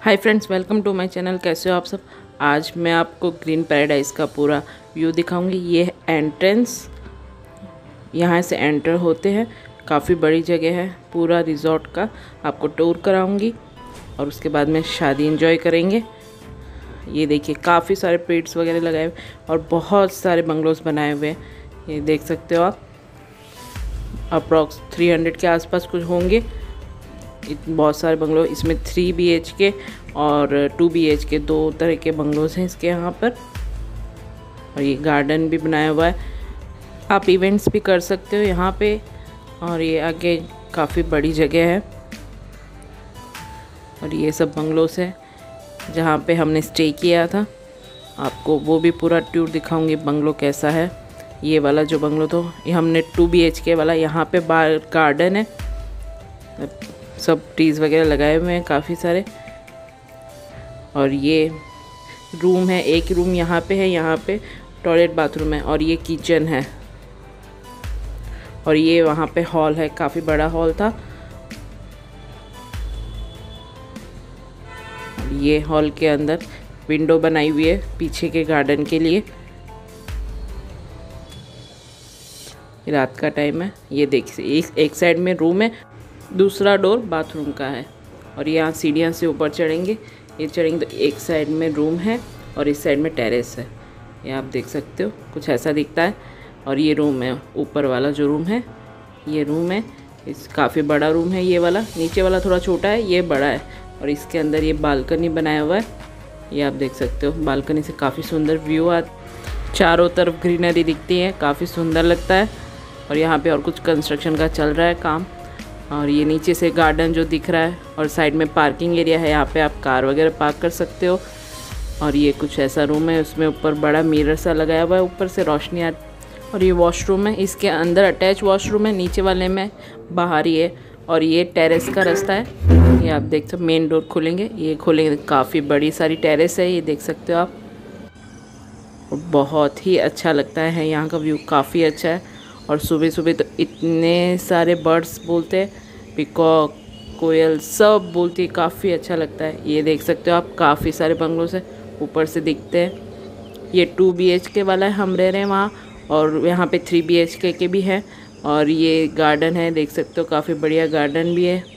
Hi friends, welcome to my channel. कैसे हो आप सब। आज मैं आपको ग्रीन पैराडाइज का पूरा व्यू दिखाऊंगी। ये एंट्रेंस, यहाँ से एंटर होते हैं। काफ़ी बड़ी जगह है, पूरा रिजॉर्ट का आपको टूर कराऊंगी और उसके बाद में शादी एंजॉय करेंगे। ये देखिए, काफ़ी सारे पेड्स वगैरह लगाए हुए और बहुत सारे बंगलोज बनाए हुए हैं। ये देख सकते हो आप। अप्रॉक्स 300 के आसपास कुछ होंगे। बहुत सारे बंगलो, इसमें 3 BHK और 2 BHK, दो तरह के बंगलोज हैं इसके यहाँ पर। और ये गार्डन भी बनाया हुआ है, आप इवेंट्स भी कर सकते हो यहाँ पे। और ये आगे काफ़ी बड़ी जगह है और ये सब बंगलोज है जहाँ पे हमने स्टे किया था। आपको वो भी पूरा टूर दिखाऊंगी, बंगलो कैसा है। ये वाला जो बंगलो तो ये हमने 2 BHK वाला, यहाँ पे बाहर गार्डन है, सब ट्रीज़ वगैरह लगाए हुए हैं काफ़ी सारे। और ये रूम है, एक रूम यहाँ पे है, यहाँ पे टॉयलेट बाथरूम है और ये किचन है। और ये वहाँ पे हॉल है, काफ़ी बड़ा हॉल था। ये हॉल के अंदर विंडो बनाई हुई है पीछे के गार्डन के लिए। रात का टाइम है। ये देखिए, एक साइड में रूम है, दूसरा डोर बाथरूम का है। और यहाँ सीढ़ियाँ से ऊपर चढ़ेंगे, ये चढ़ेंगे तो एक साइड में रूम है और इस साइड में टेरेस है। ये आप देख सकते हो, कुछ ऐसा दिखता है। और ये रूम है, ऊपर वाला जो रूम है ये रूम है। इस काफ़ी बड़ा रूम है ये वाला। नीचे वाला थोड़ा छोटा है, ये बड़ा है। और इसके अंदर ये बालकनी बनाया हुआ है, ये आप देख सकते हो। बालकनी से काफ़ी सुंदर व्यू आता, चारों तरफ ग्रीनरी दिखती है, काफ़ी सुंदर लगता है। और यहाँ पे और कुछ कंस्ट्रक्शन का चल रहा है काम। और ये नीचे से गार्डन जो दिख रहा है और साइड में पार्किंग एरिया है, यहाँ पे आप कार वगैरह पार्क कर सकते हो। और ये कुछ ऐसा रूम है, उसमें ऊपर बड़ा मिरर सा लगाया हुआ है, ऊपर से रोशनी आ। और ये वॉशरूम है, इसके अंदर अटैच वॉशरूम है, नीचे वाले में बाहर ही है। और ये टेरेस का रास्ता है, ये आप देख सकते हो। मेन डोर खोलेंगे, ये खोलेंगे, काफ़ी बड़ी सारी टेरेस है, ये देख सकते हो आप। और बहुत ही अच्छा लगता है, यहाँ का व्यू काफ़ी अच्छा है। और सुबह सुबह तो इतने सारे बर्ड्स बोलते हैं, पिकॉक, कोयल सब बोलती है, काफ़ी अच्छा लगता है। ये देख सकते हो आप, काफ़ी सारे बंगलों से ऊपर से दिखते हैं। ये 2 BHK वाला है, हम रह रहे हैं वहाँ। और यहाँ पे 3 BHK के भी हैं। और ये गार्डन है, देख सकते हो, काफ़ी बढ़िया गार्डन भी है।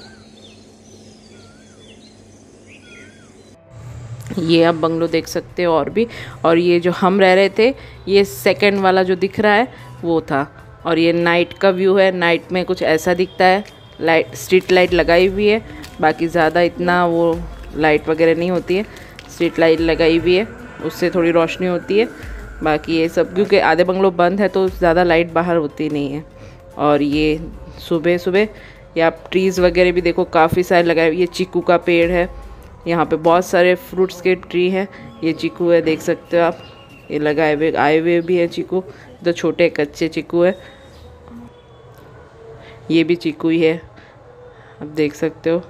ये आप बंगलो देख सकते हो और भी। और ये जो हम रह रहे थे, ये सेकंड वाला जो दिख रहा है वो था। और ये नाइट का व्यू है, नाइट में कुछ ऐसा दिखता है। लाइट, स्ट्रीट लाइट लगाई हुई है, बाकी ज़्यादा इतना वो लाइट वगैरह नहीं होती है। स्ट्रीट लाइट लगाई हुई है, उससे थोड़ी रोशनी होती है। बाकी ये सब, क्योंकि आधे बंगलो बंद है तो ज़्यादा लाइट बाहर होती नहीं है। और ये सुबह सुबह ये आप ट्रीज़ वगैरह भी देखो, काफ़ी सारे लगाए हुए। ये चीकू का पेड़ है, यहाँ पे बहुत सारे फ्रूट्स के ट्री हैं। ये चीकू है, देख सकते हो आप, ये लगाए हुए आए हुए भी है चीकू। तो छोटे कच्चे चीकू है, ये भी चीकू ही है, आप देख सकते हो।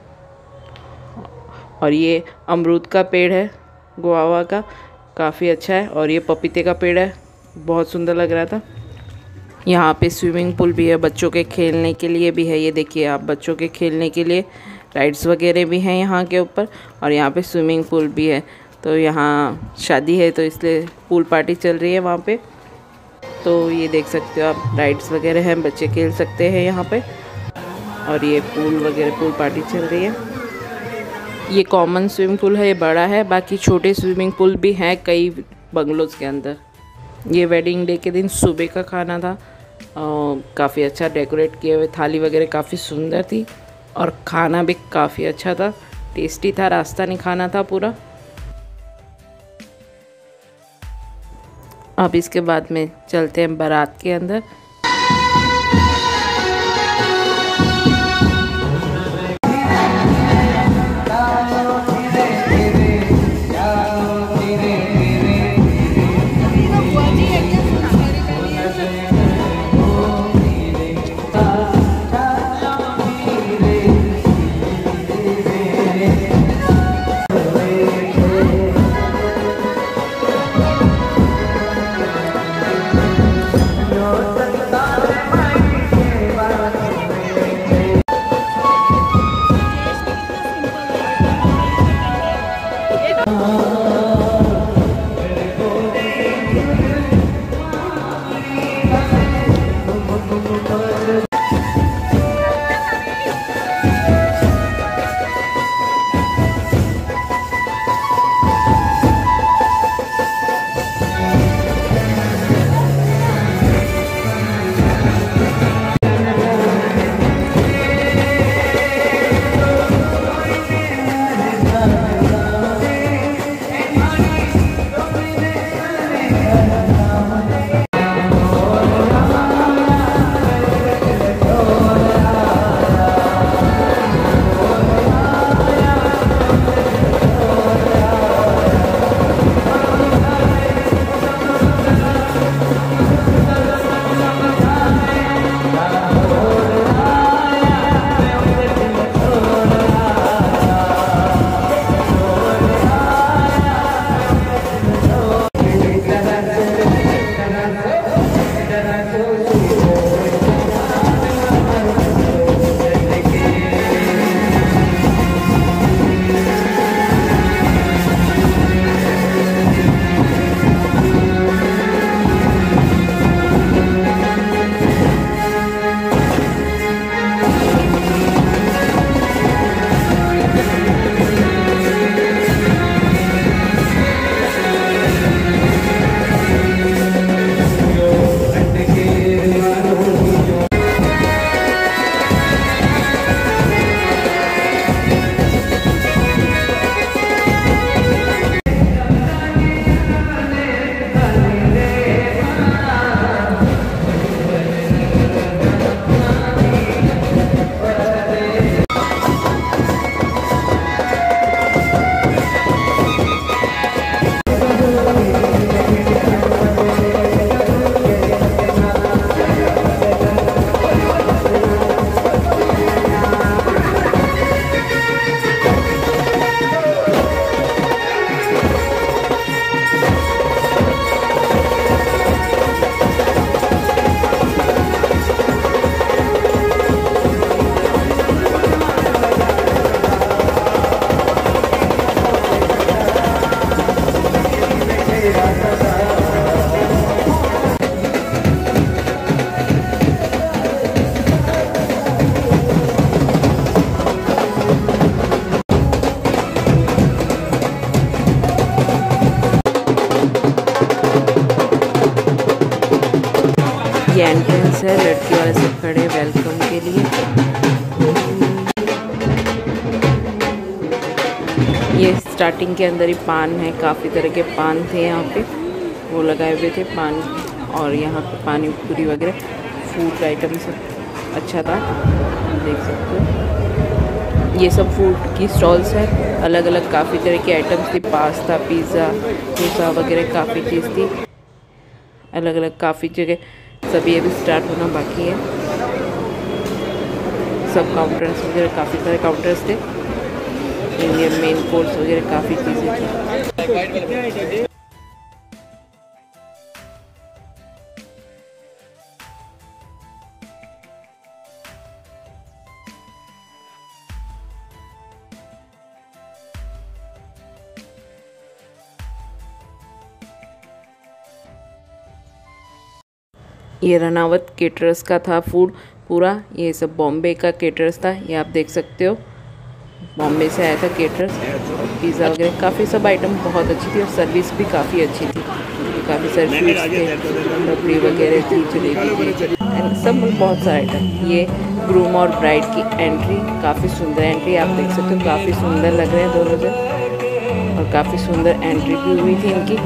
और ये अमरूद का पेड़ है, गुआवा का, काफ़ी अच्छा है। और ये पपीते का पेड़ है, बहुत सुंदर लग रहा था। यहाँ पे स्विमिंग पूल भी है, बच्चों के खेलने के लिए भी है। ये देखिए आप, बच्चों के खेलने के लिए राइड्स वगैरह भी हैं यहाँ के ऊपर। और यहाँ पे स्विमिंग पूल भी है। तो यहाँ शादी है तो इसलिए पूल पार्टी चल रही है वहाँ पे। तो ये देख सकते हो आप, राइड्स वगैरह हैं, बच्चे खेल सकते हैं यहाँ पे। और ये पूल वगैरह, पूल पार्टी चल रही है। ये कॉमन स्विमिंग पूल है, ये बड़ा है। बाकी छोटे स्विमिंग पूल भी हैं कई बंगलोज के अंदर। ये वेडिंग डे के दिन सुबह का खाना था, काफ़ी अच्छा डेकोरेट किए हुए, थाली वगैरह काफ़ी सुंदर थी। और खाना भी काफ़ी अच्छा था, टेस्टी था, राजस्थानी खाना था पूरा। अब इसके बाद में चलते हैं बारात के अंदर। जेंट्स है, लड़की वाले सब खड़े वेलकम के लिए। ये स्टार्टिंग के अंदर ही पान है, काफ़ी तरह के पान थे यहाँ पे, वो लगाए हुए थे पान। और यहाँ पे पानी पूरी वगैरह फूड आइटम सब अच्छा था, देख सकते हो। ये सब फूड की स्टॉल्स है, अलग अलग काफ़ी तरह की आइटम्स थी, पास्ता, पिज़्ज़ा, डोसा वगैरह काफ़ी चीज़ थी, अलग अलग काफ़ी जगह। सभी अभी स्टार्ट होना बाकी है। सब काउंटर्स वगैरह काफ़ी सारे काउंटर्स थे, इंडियन मेन कोर्स वगैरह काफ़ी चीज़ें थी। ये रनावत केटरर्स का था फूड पूरा, ये सब बॉम्बे का केटरर्स था, ये आप देख सकते हो, बॉम्बे से आया था केटरर्स। पिज़्ज़ा वगैरह काफ़ी सब आइटम बहुत अच्छी थी और सर्विस भी काफ़ी अच्छी थी, काफ़ी सारे स्वीट्स थे, रबड़ी वगैरह थी, जलेबी थी, सब बहुत सारे आइटम। ये ग्रूम और ब्राइड की एंट्री, काफ़ी सुंदर एंट्री आप देख सकते हो, काफ़ी सुंदर लग रहे हैं दोनों जन, और काफ़ी सुंदर एंट्री भी हुई थी इनकी।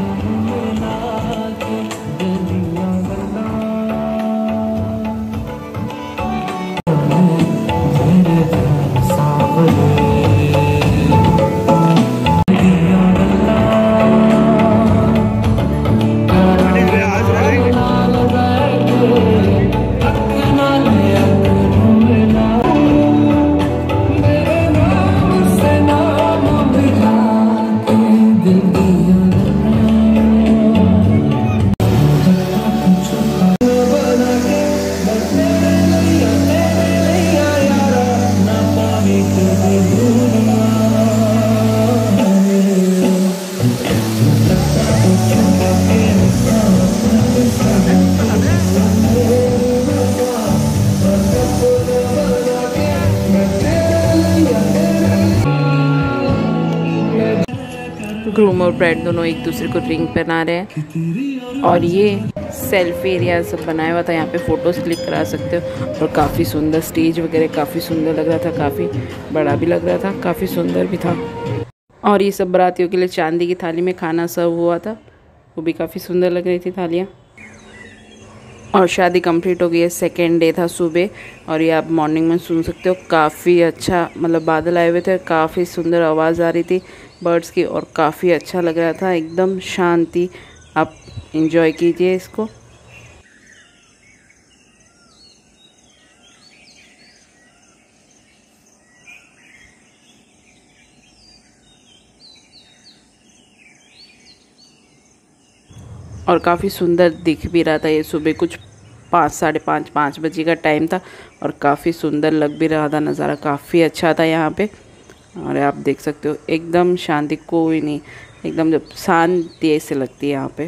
ग्रूम और ब्राइड दोनों एक दूसरे को रिंग पहना रहे हैं, और ये सेल्फी एरिया सब बनाया हुआ था, यहाँ पे फ़ोटोज़ क्लिक करा सकते हो। और काफ़ी सुंदर स्टेज वगैरह काफ़ी सुंदर लग रहा था, काफ़ी बड़ा भी लग रहा था, काफ़ी सुंदर भी था। और ये सब बारातियों के लिए चांदी की थाली में खाना सर्व हुआ था, वो भी काफ़ी सुंदर लग रही थी थालियाँ। और शादी कंप्लीट हो गई है, सेकेंड डे था सुबह, और ये आप मॉर्निंग में सुन सकते हो, काफ़ी अच्छा मतलब बादल आए हुए थे, काफ़ी सुंदर आवाज़ आ रही थी बर्ड्स की, और काफ़ी अच्छा लग रहा था, एकदम शांति। आप एंजॉय कीजिए इसको। और काफ़ी सुंदर दिख भी रहा था ये सुबह, कुछ 5, साढ़े 5 बजे का टाइम था, और काफ़ी सुंदर लग भी रहा था, नज़ारा काफ़ी अच्छा था यहाँ पे। और आप देख सकते हो एकदम शांति, कोई नहीं, एकदम जब शांति ऐसे लगती है यहाँ पे।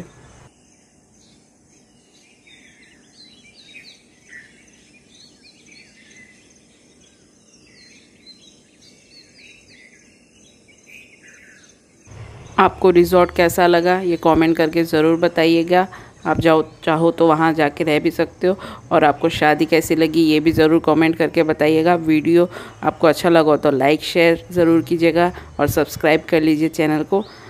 आपको रिज़ॉर्ट कैसा लगा ये कमेंट करके ज़रूर बताइएगा। आप चाहो तो वहाँ जाके रह भी सकते हो। और आपको शादी कैसी लगी ये भी ज़रूर कमेंट करके बताइएगा। वीडियो आपको अच्छा लगा तो लाइक शेयर ज़रूर कीजिएगा और सब्सक्राइब कर लीजिए चैनल को।